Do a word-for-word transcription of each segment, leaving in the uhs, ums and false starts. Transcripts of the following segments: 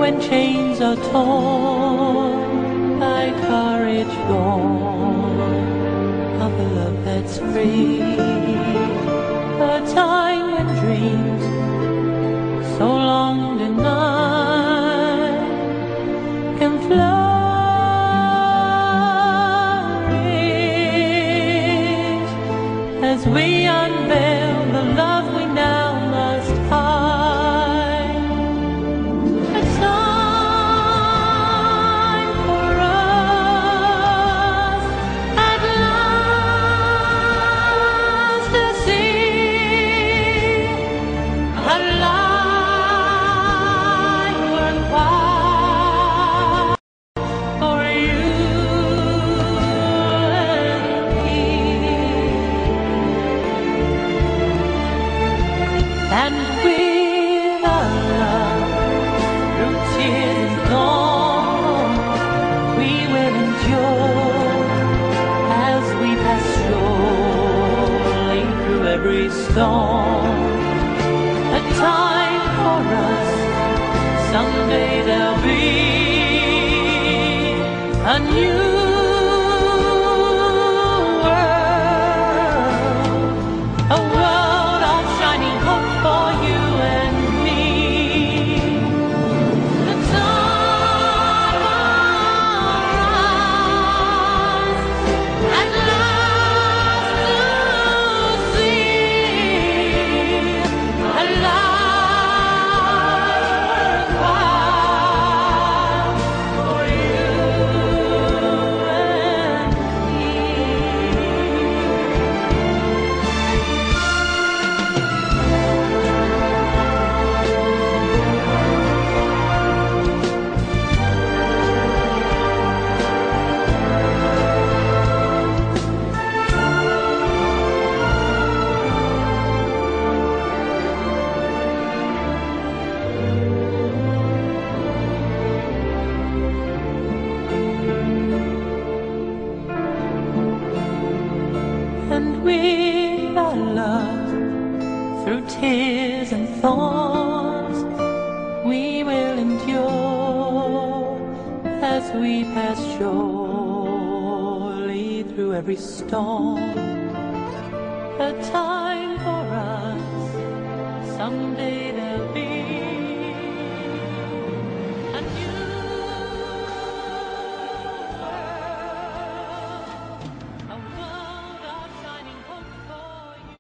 when chains are torn by courage born of a love that's free. A time when dreams so long denied can flourish as we unveil the love we now must hide. It's time for us at last to see a life worthwhile for you and me. And with our love, through tears and thorns, we will endure as we pass surely through every storm. A time for us, someday there'll be a new world, a world of shining hope for you and me. The time for us at last to see a life worthwhile for you and me. And with our love, through tears and thorns, we will endure as we pass surely through every storm. A time for us, someday there'll be a new world, a world of shining hope for you.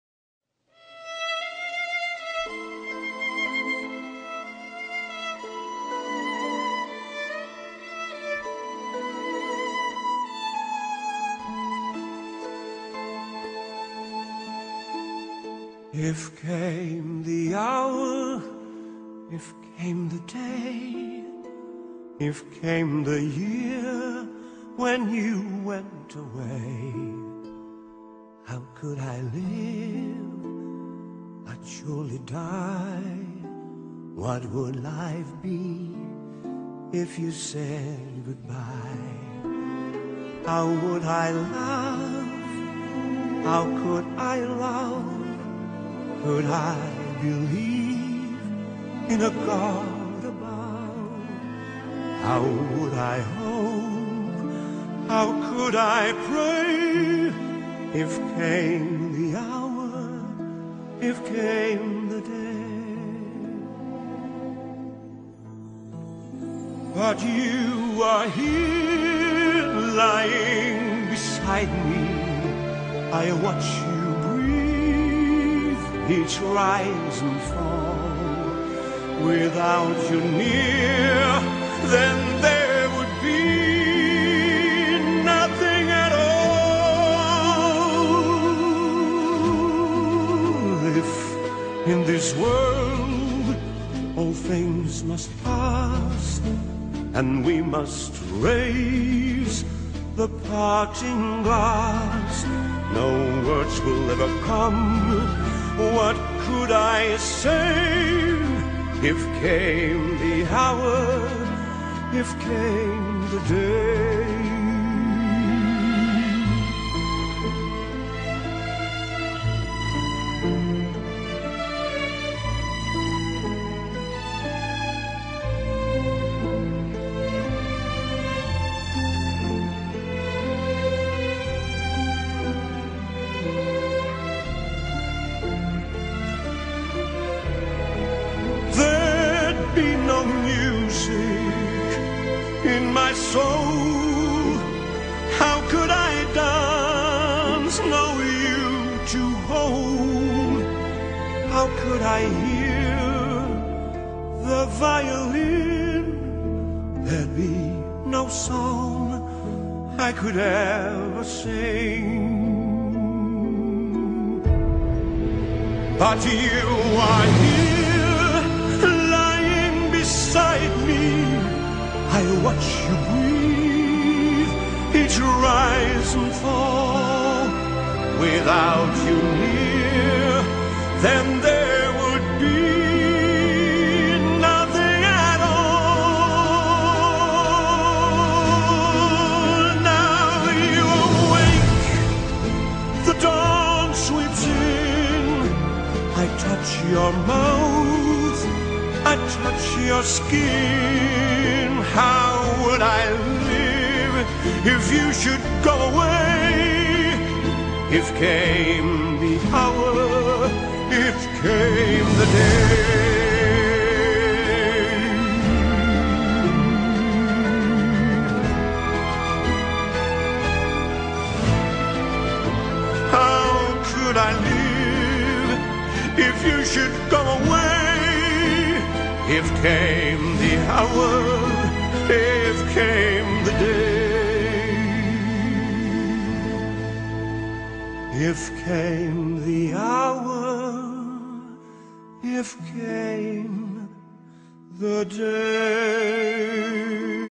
If came the hour, if came the day, if came the year when you went away, how could I live? I'd surely die. What would life be if you said goodbye? How would I love? How could I love? Could I believe in a God above? How would I hope? How could I pray? If came the hour, if came the day. But you are here lying beside me. I watch you each rise and fall. Without you near, then there would be nothing at all. If in this world all things must pass, and we must raise the parting glass, no words will ever come. What could I say if came the hour, if came the day? how could I hear the violin? There'd be no song I could ever sing. But you are here, lying beside me. I watch you breathe, each rise and fall. Without you near, then there would be nothing at all. Now you awake, the dawn sweeps in. I touch your mouth, I touch your skin. How would I live if you should go away? If came the hour, if came the day. How could I live if you should go away? If came the hour, if came the day. If came the hour, if came the day.